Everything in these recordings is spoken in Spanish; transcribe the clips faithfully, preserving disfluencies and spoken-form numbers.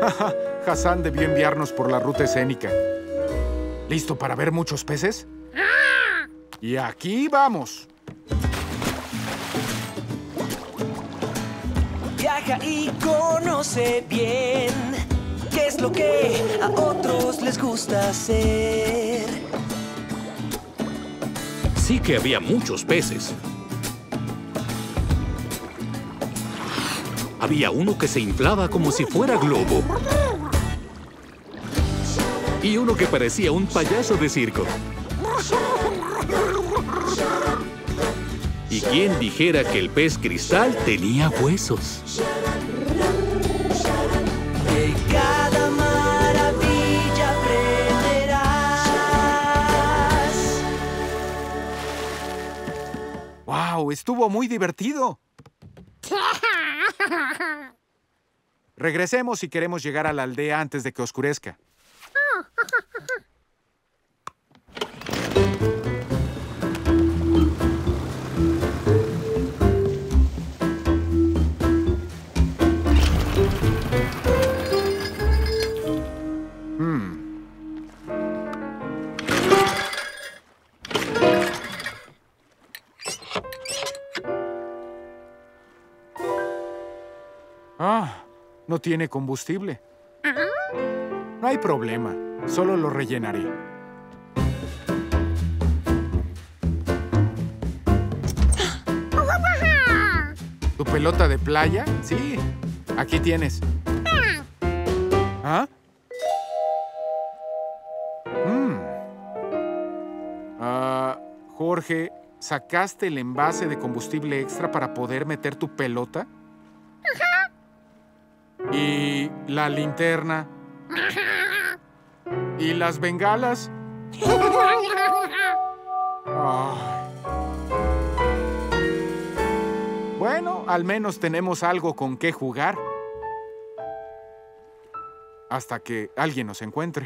Hassan debió enviarnos por la ruta escénica. ¿Listo para ver muchos peces? Y aquí vamos. Viaja y conoce bien qué es lo que a otros les gusta hacer. Sí que había muchos peces. Había uno que se inflaba como si fuera globo. Y uno que parecía un payaso de circo. ¿Y quién dijera que el pez cristal tenía huesos? De cada maravilla aprenderás. ¡Wow! Estuvo muy divertido. Regresemos si queremos llegar a la aldea antes de que oscurezca. Ah, no tiene combustible. No hay problema, solo lo rellenaré. ¿Tu pelota de playa? Sí, aquí tienes. ¿Ah? Mm. Ah, Jorge, ¿sacaste el envase de combustible extra para poder meter tu pelota? ¿Y la linterna? ¿Y las bengalas? Ay. Bueno, al menos tenemos algo con qué jugar. Hasta que alguien nos encuentre.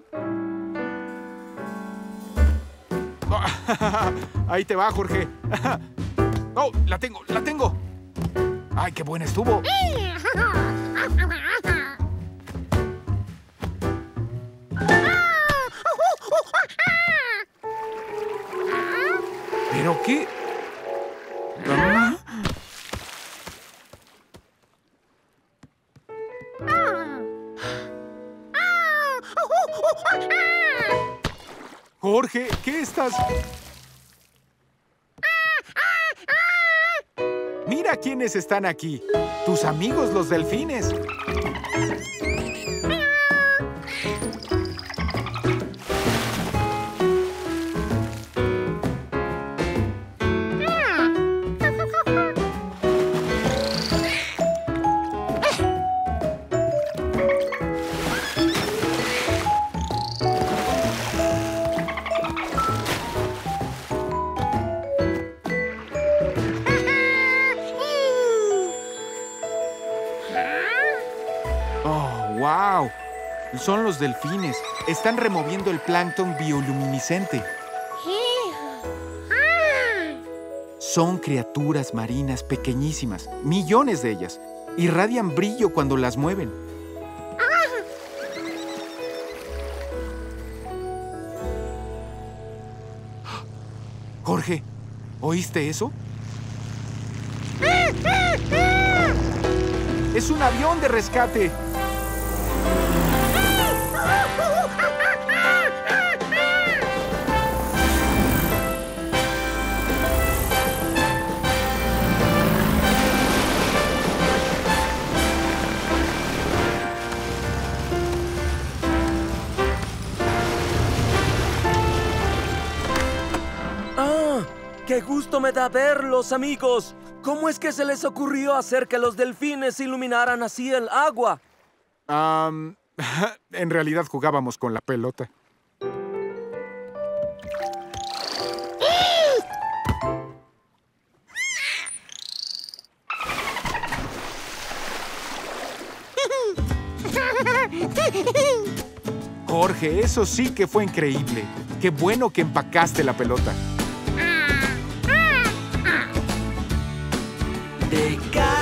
Ahí te va, Jorge. ¡Oh, la tengo, la tengo! ¡Ay, qué buena estuvo! ¿Pero qué? ¿Ah? Jorge, ¿qué estás...? Mira quiénes están aquí. Tus amigos, los delfines. ¡Wow! Son los delfines. Están removiendo el plancton bioluminiscente. Son criaturas marinas pequeñísimas, millones de ellas. Irradian brillo cuando las mueven. Jorge, ¿oíste eso? ¡Es un avión de rescate! ¡Ah! ¡Qué gusto me da verlos, amigos! ¿Cómo es que se les ocurrió hacer que los delfines iluminaran así el agua? Um, en realidad jugábamos con la pelota. Jorge, eso sí que fue increíble. Qué bueno que empacaste la pelota. De cada